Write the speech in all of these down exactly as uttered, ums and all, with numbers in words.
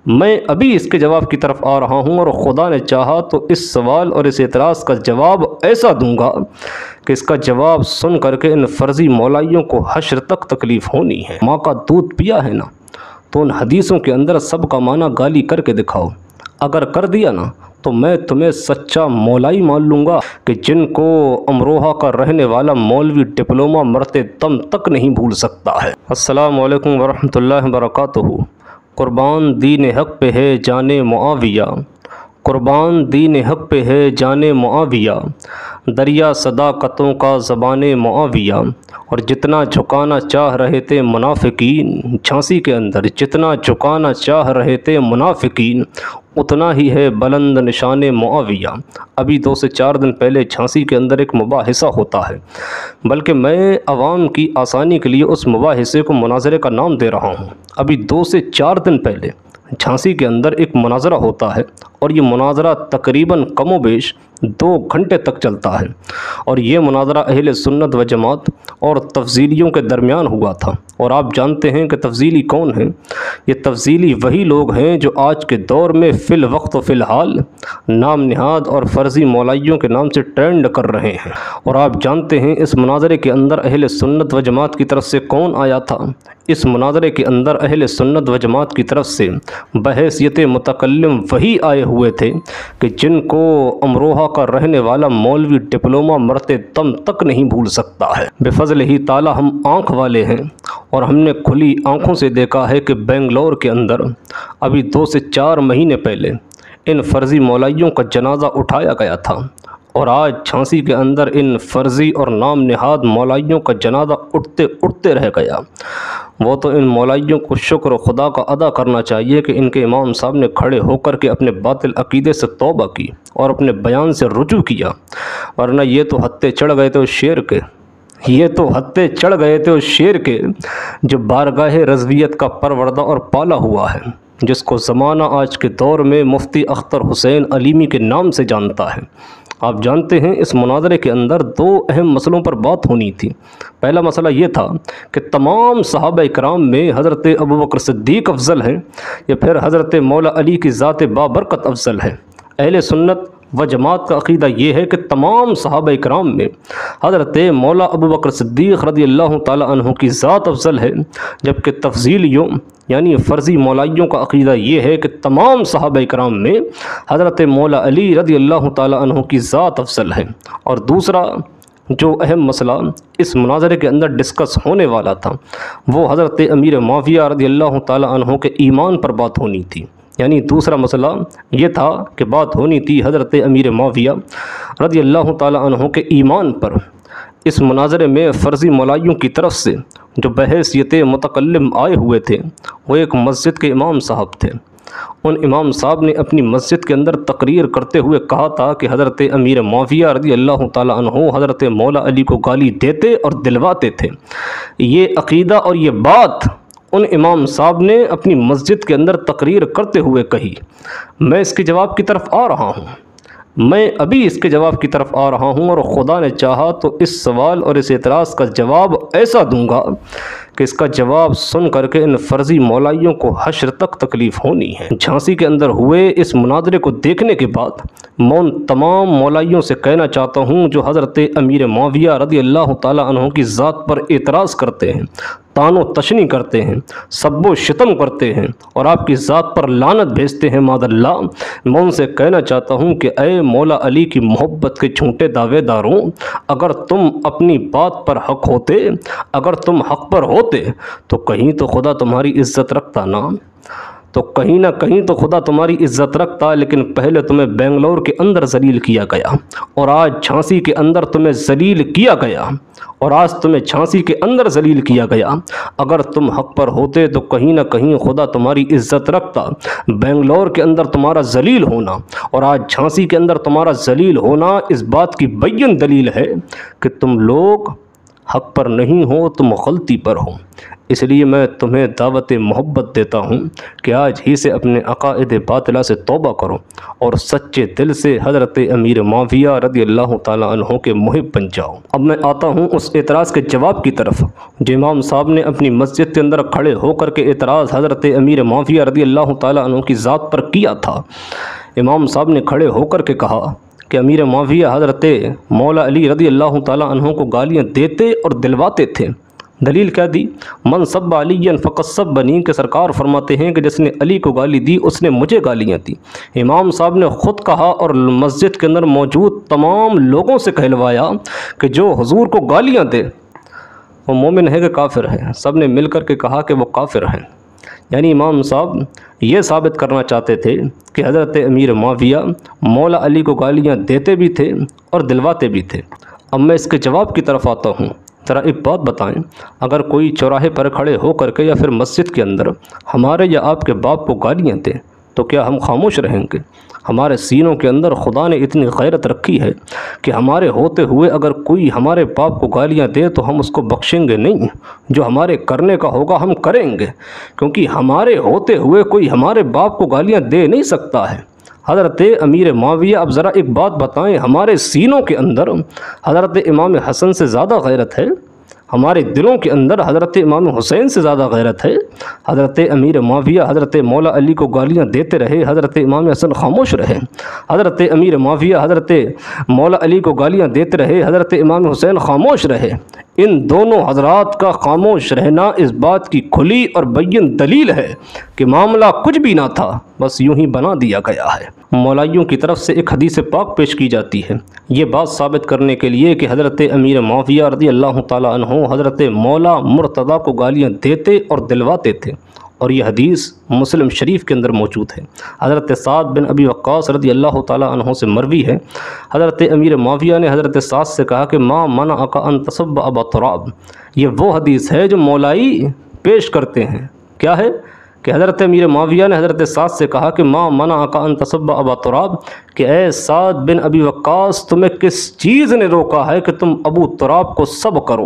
میں ابھی اس کے جواب کی طرف آ رہا ہوں، اور خدا نے چاہا تو اس سوال اور اس اعتراض کا جواب ایسا دوں گا کہ اس کا جواب سن کر کے ان فرضی مولائیوں کو حشر تک تکلیف ہونی ہے۔ ماں کا دودھ پیا ہے نا، تو ان حدیثوں کے اندر سب کا معنی گالی کر کے دکھاؤ۔ اگر کر دیا نا تو میں تمہیں سچا مولائی مان لوں گا کہ جن کو امروہہ کا رہنے والا مولوی ڈپلومہ مرتے دم تک نہیں بھول سکتا ہے۔ السلام علیکم ورحمۃ اللہ وبرکاتہ۔ قربان دین حق پہ ہے جانے معاویہ، قربان دین حق پہ ہے جانے معاویہ، دریا صداقتوں کا زبان معاویہ۔ اور جتنا جھکانا چاہ رہے تھے منافقین جھانسی کے اندر، جتنا جھکانا چاہ رہے تھے منافقین، اتنا ہی ہے بلند نشان معاویہ۔ ابھی دو سے چار دن پہلے جھانسی کے اندر ایک مباحثہ ہوتا ہے، بلکہ میں عوام کی آسانی کے لیے اس مباحثے کو مناظرے کا نام دے رہا ہوں۔ ابھی دو سے چار دن پہلے جھانسی کے اندر ایک مناظرہ ہوتا ہے، اور یہ مناظرہ تقریباً کم و بیش دو گھنٹے تک چلتا ہے، اور یہ مناظرہ اہل سنت و جماعت اور تفضیلیوں کے درمیان ہوا تھا۔ اور آپ جانتے ہیں کہ تفضیلی کون ہیں؟ یہ تفضیلی وہی لوگ ہیں جو آج کے دور میں فی الوقت و فی الحال نام نہاد اور فرضی مولائیوں کے نام سے ٹرینڈ کر رہے ہیں۔ اور آپ جانتے ہیں اس مناظرے کے اندر اہل سنت و جماعت کی طرف سے کون آیا تھا؟ اس مناظرے کے اندر اہل سنت و جماعت کی طرف سے بحیثیت متکلم وہی آئے ہوئے تھے کہ جن کو امروہہ کا رہنے والا مولوی ڈپلومہ مرتے دم تک نہیں بھول سکتا ہے۔ بفضل ہی تعالی ہم آنکھ والے ہیں، اور ہم نے کھلی آنکھوں سے دیکھا ہے کہ بنگلور کے اندر ابھی دو سے چار مہینے پہلے ان فرضی مولائیوں کا جنازہ اٹھایا گیا تھا، اور آج جھانسی کے اندر ان فرضی اور نام نہاد مولائیوں کا جنازہ اٹھتے اٹھتے رہ گیا۔ وہ تو ان مولائیوں کو شکر خدا کا ادا کرنا چاہیے کہ ان کے امام صاحب نے کھڑے ہو کر کے اپنے باطل عقیدے سے توبہ کی اور اپنے بیان سے رجوع کیا، ورنہ یہ تو ہتھے چڑھ گئے تھے اس شیر کے یہ تو ہتھے چڑھ گئے تھے اس شیر کے جو بارگاہ رضویت کا پروردہ اور پالا ہوا ہے، جس کو زمانہ آج کے دور میں مفتی اختر حسین علیمی کے نام سے جانتا ہے۔ آپ جانتے ہیں اس مناظرے کے اندر دو اہم مسئلوں پر بات ہونی تھی۔ پہلا مسئلہ یہ تھا کہ تمام صحابہ اکرام میں حضرت ابوبکر صدیق افضل ہیں یا پھر حضرت مولا علی کی ذات بابرکت افضل ہے۔ اہل سنت و جماعت کا عقیدہ یہ ہے کہ تمام صحابہ اکرام میں حضرت مولا ابوبکر صدیق رضی اللہ تعالی عنہ کی ذات افضل ہے، جبکہ تفضیلیوں یعنی فرضی مولائیوں کا عقیدہ یہ ہے کہ تمام صحابہ اکرام میں حضرت مولا علی رضی اللہ تعالی عنہ کی ذات افضل ہے۔ اور دوسرا جو اہم مسئلہ اس مناظرے کے اندر ڈسکس ہونے والا تھا وہ حضرت امیر معاویہ رضی اللہ تعالی عنہ کے ایمان پر بات ہونی تھی۔ یعنی دوسرا مسئلہ یہ تھا کہ بات ہونی تھی حضرت امیر معاویہ رضی اللہ تعالی عنہ کے ایمان پر۔ اس مناظرے میں فرضی مولائیوں کی طرف سے جو بحیثیت متکلم آئے ہوئے تھے وہ ایک مسجد کے امام صاحب تھے۔ ان امام صاحب نے اپنی مسجد کے اندر تقریر کرتے ہوئے کہا تھا کہ حضرت امیر معاویہ رضی اللہ تعالی عنہ حضرت مولا علی کو گالی دیتے اور دلواتے تھے۔ یہ عقیدہ اور یہ بات ان امام صاحب نے اپنی مسجد کے اندر تقریر کرتے ہوئے کہی۔ میں اس کے جواب کی طرف آ رہا ہوں میں ابھی اس کے جواب کی طرف آ رہا ہوں اور خدا نے چاہا تو اس سوال اور اس اعتراض کا جواب ایسا دوں گا کہ اس کا جواب سن کر کے ان فرضی مولائیوں کو حشر تک تکلیف ہونی ہے۔ جھانسی کے اندر ہوئے اس مناظرے کو دیکھنے کے بعد میں ان تمام مولائیوں سے کہنا چاہتا ہوں جو حضرت امیر معاویہ رضی اللہ تعالی عنہ کی ذات پر اعتراض کرتے ہیں، طعن و تشنیع کرتے ہیں، سب و شتم کرتے ہیں اور آپ کی ذات پر لعنت بھیجتے ہیں معاذ اللہ، میں ان سے کہنا چاہتا ہوں کہ اے مولا علی کی محبت کے جھوٹے دعوے داروں، اگر تم اپنی بات پر حق ہوتے، اگر تم حق پر ہوتے تو کہیں تو خدا تمہاری عزت رکھتا نا تو کہیں نہ کہیں تو خدا تمہاری عزت رکھتا، لیکن پہلے تمہیں بنگلور کے اندر ذلیل کیا گیا اور آج جھانسی کے اندر تمہیں ذلیل کیا گیا اور آج تمہیں جھانسی کے اندر ذلیل کیا گیا۔ اگر تم حق پر ہوتے تو کہیں نہ کہیں خدا تمہاری عزت رکھتا۔ بنگلور کے اندر تمہارا ذلیل ہونا اور آج جھانسی کے اندر تمہارا ذلیل ہونا اس بات کی بین دلیل ہے کہ تم لوگ حق پر نہیں ہو، تم غلطی پر ہو۔ اس لیے میں تمہیں دعوت محبت دیتا ہوں کہ آج ہی سے اپنے عقائد باطلہ سے توبہ کرو اور سچے دل سے حضرت امیر معاویہ رضی اللہ تعالیٰ عنہ کے محب بن جاؤ۔ اب میں آتا ہوں اس اعتراض کے جواب کی طرف جو امام صاحب نے اپنی مسجد کے اندر کھڑے ہو کر کے اعتراض حضرت امیر معاویہ رضی اللہ تعالیٰ عنہ کی ذات پر کیا تھا۔ امام صاحب نے کھڑے ہو کر کے کہا کہ امیر معاویہ حضرت مولا علی رضی اللہ تعالیٰ عنہ کو گالیاں دیتے اور دلواتے تھے۔ دلیل کیا دی؟ من سب علی فقط سبنی، کہ سرکار فرماتے ہیں کہ جس نے علی کو گالی دی اس نے مجھے گالیاں دی۔ امام صاحب نے خود کہا اور مسجد کے اندر موجود تمام لوگوں سے کہلوایا کہ جو حضور کو گالیاں دے وہ مومن ہے کہ کافر ہے؟ سب نے مل کر کے کہا کہ وہ کافر ہیں۔ یعنی امام صاحب یہ ثابت کرنا چاہتے تھے کہ حضرت امیر معاویہ مولا علی کو گالیاں دیتے بھی تھے اور دلواتے بھی تھے۔ اب میں اس کے جواب کی طرف آتا ہوں۔ ذرا ایک بات بتائیں، اگر کوئی چوراہے پر کھڑے ہو کر کے یا پھر مسجد کے اندر ہمارے یا آپ کے باپ کو گالیاں دے تو کیا ہم خاموش رہیں گے؟ ہمارے سینوں کے اندر خدا نے اتنی غیرت رکھی ہے کہ ہمارے ہوتے ہوئے اگر کوئی ہمارے باپ کو گالیاں دے تو ہم اس کو بخشیں گے نہیں۔ جو ہمارے کرنے کا ہوگا ہم کریں گے، کیونکہ ہمارے ہوتے ہوئے کوئی ہمارے باپ کو گالیاں دے نہیں سکتا ہے۔ حضرت امیر معاویہ، اب ذرا ایک بات بتائیں، ہمارے سینوں کے اندر حضرت امام حسن سے زیادہ غیرت ہے؟ ہمارے دلوں کے اندر حضرت امام حسین سے زیادہ غیرت ہے؟ حضرت امیر معاویہ حضرت مولا علی کو گالیاں دیتے رہے، حضرت امام حسن خاموش رہے۔ حضرت امیر معاویہ حضرت مولا علی کو گالیاں دیتے رہے، حضرت امام حسین خاموش رہے۔ ان دونوں حضرات کا خاموش رہنا اس بات کی کھلی اور بین دلیل ہے کہ معاملہ کچھ بھی نہ تھا، بس یوں ہی بنا دیا گیا ہے۔ مولائیوں کی طرف سے ایک حدیث پاک پیش کی جاتی ہے یہ بات ثابت کرنے کے لیے کہ حضرت امیر معاویہ رضی اللہ تعالیٰ عنہ حضرت مولا مرتضیٰ کو گالیاں دیتے اور دلواتے تھے، اور یہ حدیث مسلم شریف کے اندر موجود ہے۔ حضرت سعد بن ابی وقاص رضی اللہ تعالیٰ عنہ سے مروی ہے، حضرت امیر معاویہ نے حضرت سعد سے کہا کہ ما منعک ان تسب ابا تراب۔ یہ وہ حدیث ہے جو مولائی پیش کرتے ہیں۔ کیا ہے کہ حضرت امیر معاویہ نے حضرت سعد سے کہا کہ ما منعک ان تسب ابا تراب، کہ اے سعد بن ابی وقاص تمہیں کس چیز نے روکا ہے کہ تم ابو تراب کو سب کرو؟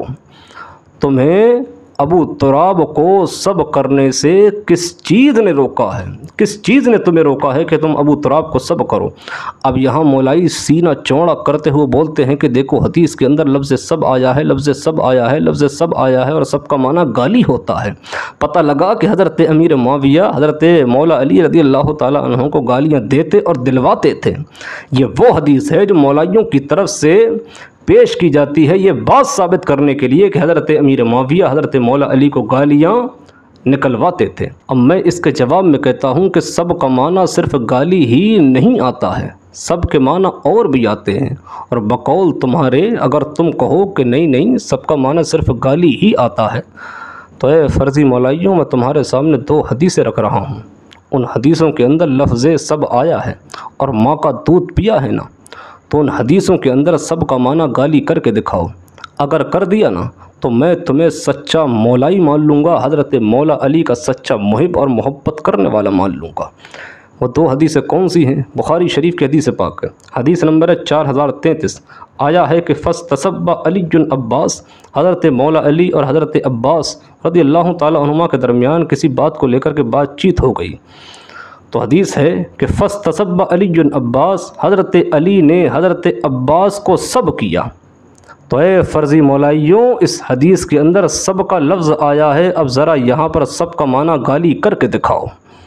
تمہیں ابو تراب کو سب کرنے سے کس چیز نے روکا ہے؟ کس چیز نے تمہیں روکا ہے کہ تم ابو تراب کو سب کرو؟ اب یہاں مولائی سینہ چوڑا کرتے ہوئے بولتے ہیں کہ دیکھو حدیث کے اندر لفظ سب آیا ہے، لفظ سب آیا ہے، لفظ سب آیا ہے، اور سب کا معنی گالی ہوتا ہے۔ پتہ لگا کہ حضرت امیر معاویہ حضرت مولا علی رضی اللہ تعالیٰ عنہ کو گالیاں دیتے اور دلواتے تھے۔ یہ وہ حدیث ہے جو مولائیوں کی طرف سے پیش کی جاتی ہے یہ بات ثابت کرنے کے لیے کہ حضرت امیر معاویہ حضرت مولا علی کو گالیاں نکلواتے تھے۔ اب میں اس کے جواب میں کہتا ہوں کہ سب کا معنی صرف گالی ہی نہیں آتا ہے، سب کے معنی اور بھی آتے ہیں، اور بقول تمہارے اگر تم کہو کہ نہیں نہیں سب کا معنی صرف گالی ہی آتا ہے تو اے فرضی مولائیوں میں تمہارے سامنے دو حدیثیں رکھ رہا ہوں۔ ان حدیثوں کے اندر لفظ سب آیا ہے اور ماں کا دودھ پیا ہے نا، تو ان حدیثوں کے اندر سب کا معنی گالی کر کے دکھاؤ۔ اگر کر دیا نا تو میں تمہیں سچا مولائی مان لوں گا، حضرت مولا علی کا سچا محب اور محبت کرنے والا مان لوں گا۔ وہ دو حدیثیں کون سی ہیں؟ بخاری شریف کی حدیث پاک ہے، حدیث نمبر ہے چار ہزار تینتیس، آیا ہے کہ فَاسْتَسَبَّ عَلِيٌّ عباس، حضرت مولا علی اور حضرت عباس رضی اللہ تعالیٰ عنہما کے درمیان کسی بات کو لے کر کے بات چیت ہو گئی، تو حدیث ہے کہ فَاسْتَسَبَّ عَلِيٌّ عباس، حضرت علی نے حضرت عباس کو سب کیا۔ تو اے فرضی مولائیوں اس حدیث کے اندر سب کا لفظ آیا ہے، اب ذرا یہاں پر سب کا معنی گالی کر کے دکھاؤ،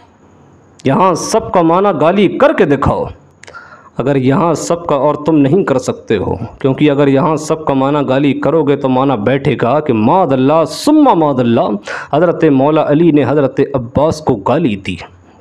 یہاں سب کا معنی گالی کر کے دکھاؤ۔ اگر یہاں سب کا اور تم نہیں کر سکتے ہو، کیونکہ اگر یہاں سب کا معنی گالی کرو گے تو معنی بیٹھے گا کہ ماد اللہ ثم ماد اللہ، حضرت مولا علی نے حضرت عباس کو گالی دی۔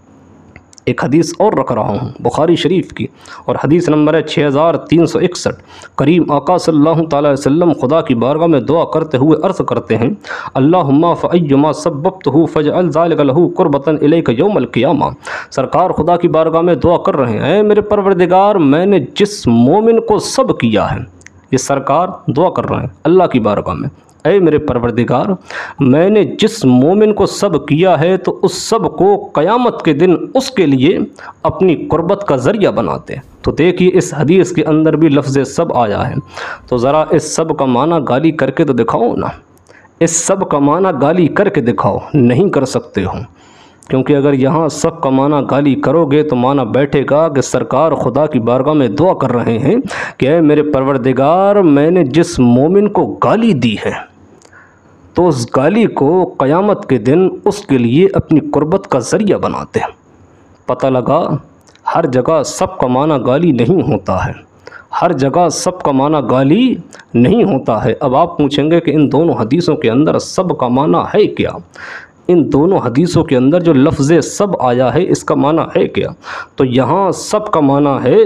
ایک حدیث اور رکھ رہا ہوں بخاری شریف کی، اور حدیث نمبر ہے چھ ہزار تین سو اکسٹھ، کریم آقا صلی اللہ تعالیٰ علیہ وسلم خدا کی بارگاہ میں دعا کرتے ہوئے عرض کرتے ہیں اللہم فأیما سببتہ فاجعل ذلک لہ قربۃ الیک یوم القیامہ۔ سرکار خدا کی بارگاہ میں دعا کر رہے ہیں، اے میرے پروردگار میں نے جس مومن کو سب کیا ہے، یہ سرکار دعا کر رہے ہیں اللہ کی بارگاہ میں، اے میرے پروردگار میں نے جس مومن کو سب کیا ہے تو اس سب کو قیامت کے دن اس کے لیے اپنی قربت کا ذریعہ بناتے ہیں۔ تو دیکھیے اس حدیث کے اندر بھی لفظ سب آیا ہے، تو ذرا اس سب کا معنی گالی کر کے تو دکھاؤ نا۔ इस सब का माना गाली करके दिखाओ, नहीं कर सकते हो, क्योंकि अगर यहाँ सब का माना गाली करोगे तो माना बैठेगा कि सरकार खुदा की बारगाह में दुआ कर रहे हैं कि ऐ मेरे परवरदिगार, मैंने जिस मोमिन को गाली दी है तो उस गाली को क़यामत के दिन उसके लिए अपनी कुर्बत का ज़रिया बनाते हैं। पता लगा हर जगह सब का माना गाली नहीं होता है, हर जगह सब का माना गाली नहीं होता है। अब आप पूछेंगे कि इन दोनों हदीसों के अंदर सब का माना है क्या, इन दोनों हदीसों के अंदर जो लफ्ज़ सब आया है इसका माना है क्या? तो यहाँ सब का माना है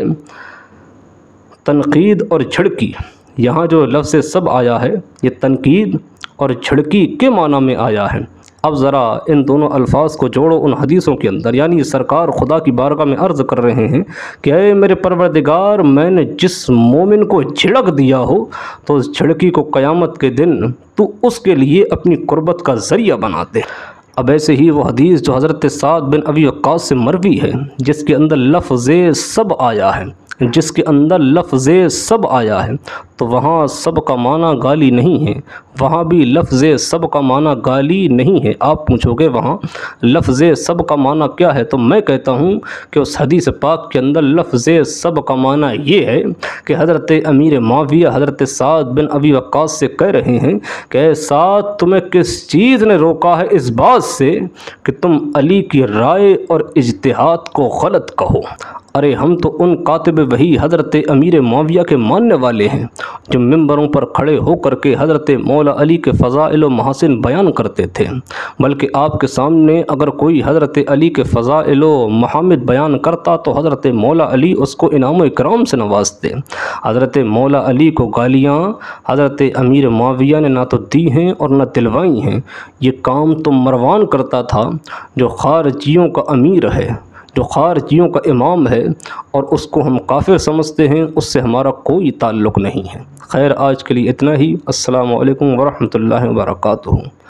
तनकीद और छिड़की। यहाँ जो लफ्ज़ सब आया है ये तनकीद और छिड़की के माना में आया है। अब ज़रा इन दोनों अल्फाज को जोड़ो उन हदीसों के अंदर, यानी सरकार खुदा की बारगाह में अर्ज़ कर रहे हैं कि ऐ मेरे परवरदिगार, मैंने जिस मोमिन को छिड़क दिया हो तो उस छिड़की को क़यामत के दिन तू उसके लिए अपनी कुर्बत का ज़रिया बना दे। अब ऐसे ही वो हदीस जो हज़रत साद बिन अबी वक्कास से मरवी है, जिसके अंदर लफ्ज़ सब आया है, जिसके अंदर लफ्ज़ सब आया है, तो वहाँ सब का माना गाली नहीं है, वहाँ भी लफ्ज़ सब का माना गाली नहीं है। आप पूछोगे वहाँ लफ्ज़ सब का माना क्या है, तो मैं कहता हूँ कि उस हदीस पाक के अंदर लफ्ज़ सब का माना ये है कि हज़रत अमीर मुआविया हज़रत साद बिन अबी वक्कास से कह रहे हैं कि साद, तुम्हें किस चीज़ ने रोका है इस बात से कि तुम अली की राय और इज्तिहाद को गलत कहो? अरे हम तो उन कातिब वही हज़रत अमीर मुआविया के मानने वाले हैं जो मिंबरों पर खड़े होकर के हज़रत मौला अली के फ़ज़ाइल व महासिन बयान करते थे। बल्कि आपके सामने अगर कोई हज़रत अली के फ़ज़ाइल व महामिद बयान करता तो हज़रत मौला अली उसको इनाम इकराम से नवाजते। हज़रत मौला अली को गालियाँ हज़रत अमीर मुआविया ने ना तो दी हैं और न दिलवाई हैं। ये काम तो मरवान करता था जो खारजियों का अमीर है, जो खारजियों का इमाम है, और उसको हम काफिर समझते हैं, उससे हमारा कोई ताल्लुक़ नहीं है। खैर, आज के लिए इतना ही। अस्सलामु अलैकुम वरहमतुल्लाहि वबरकातुहू।